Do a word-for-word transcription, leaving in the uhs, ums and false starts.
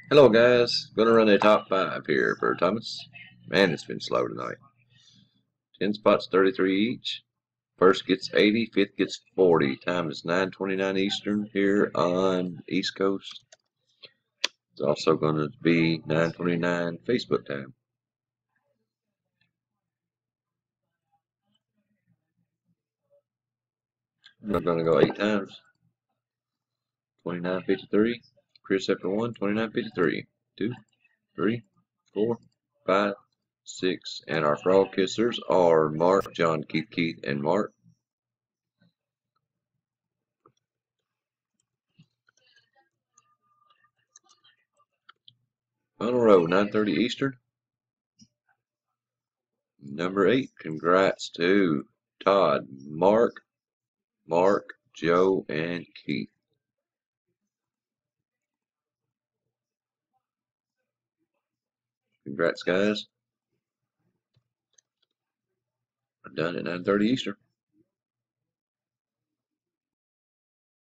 Hello guys, gonna run a top five here for Thomas. Man, it's been slow tonight. ten spots, thirty-three each. First gets eighty, fifth gets forty. Time is nine twenty-nine Eastern here on East Coast. It's also gonna be nine twenty-nine Facebook time. I'm gonna go eight times. twenty-nine fifty-three. Chris after one, twenty-nine fifty-three. Two, three, four, five, six, and our frog kissers are Mark, John, Keith, Keith, and Mark. Final row, nine thirty Eastern. Number eight, congrats to Todd, Mark, Mark, Joe, and Keith. Congrats, guys. I'm done at nine thirty Eastern.